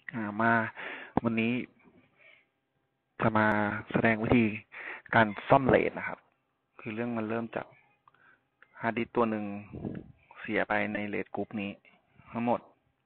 มาวันนี้จะมาแสดงวิธีการซ่อมเลทนะครับ คือเรื่องมันเริ่มจากฮาร์ดดิสก์ตัวหนึ่งเสียไปในเลทกรุ๊ปนี้ ทั้งหมด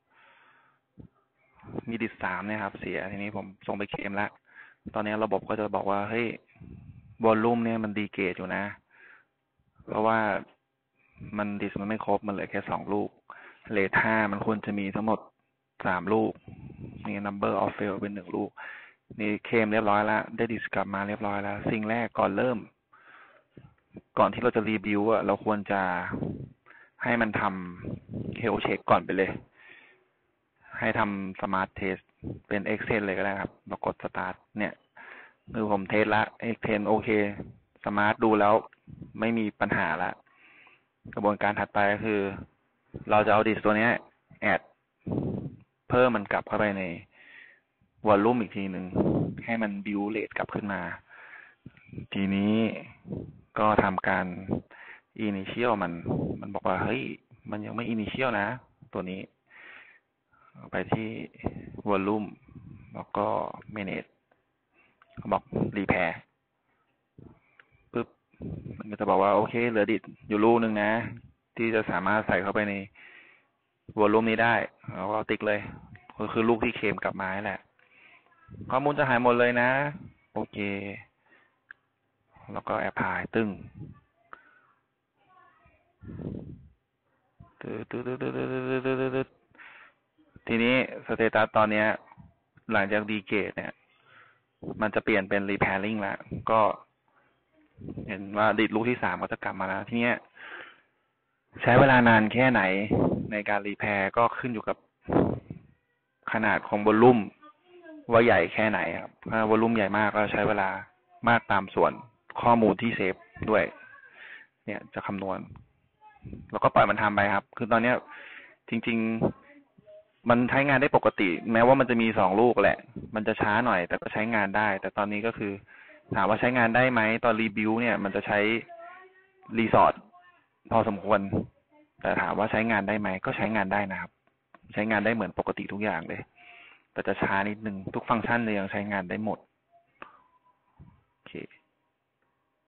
มีดิสก์3เนี่ยครับเสียทีนี้ผมส่งไปเคลมแล้ว ตอนนี้ระบบก็จะบอกว่าเฮ้ยวอลลุ่มเนี่ยมันดีเกตอยู่นะ เพราะว่าดิสก์มันไม่ครบมันเหลือแค่2 ลูกเลท5มันควรจะมีทั้งหมด3 ลูกนี่ number of fail เป็น1 ลูกนี่เคลมเรียบร้อยแล้วได้ดิสก์กลับมาเรียบร้อยแล้วสิ่งแรกก่อนที่เราจะรีบิวอะเราควรจะให้มันทำเฮลเช็คก่อนไปเลยให้ทำสมาร์ทเทสเป็น Excel เลยก็ได้ครับเรากดสตาร์ทเนี่ยคือผมเทสละ Excel โอเคสมาร์ทดูแล้วไม่มีปัญหาละกระบวนการถัดไปก็คือเราจะเอาดิสตัวนี้แอดเพิ่มมันกลับเข้าไปในวอลลุ่มอีกทีหนึ่งให้มันบิวเรทกลับขึ้นมาทีนี้ก็ทำการ initial มันบอกว่าเฮ้ยมันยังไม่ initial นะตัวนี้ไปที่ volume แล้วก็ manage บอก repair ปึ๊บมันก็จะบอกว่าโอเคเหลือดิสอยู่ลูกนึงนะที่จะสามารถใส่เข้าไปในวอลลุ่มนี้ได้แล้วก็ติ๊กเลยก็คือลูกที่เคลมกลับมาแหละข้อมูลจะหายหมดเลยนะโอเคแล้วก็แอปพลายตึ้งทีนี้สเตตัสตอนนี้หลังจากดีเกตเนี่ยมันจะเปลี่ยนเป็น repairing แล้วก็เห็นว่าดิสลูกที่3ก็จะกลับมาแล้วทีนี้ใช้เวลานานแค่ไหนในการรีแพร์ก็ขึ้นอยู่กับขนาดของวอลลุ่มว่าใหญ่แค่ไหนครับถ้าวอลลุ่มใหญ่มากก็ใช้เวลามากตามส่วนข้อมูลที่เซฟด้วยเนี่ยจะคำนวณแล้วก็ปล่อยมันทำไปครับคือตอนนี้จริงๆมันใช้งานได้ปกติแม้ว่ามันจะมี2 ลูกแหละมันจะช้าหน่อยแต่ก็ใช้งานได้แต่ตอนนี้ก็คือถามว่าใช้งานได้ไหมตอนรีบิวเนี่ยมันจะใช้รีสอร์ทพอสมควรแต่ถามว่าใช้งานได้ไหมก็ใช้งานได้นะครับใช้งานได้เหมือนปกติทุกอย่างเลยแต่จะช้านิดนึงทุกฟังก์ชันเลยยังใช้งานได้หมด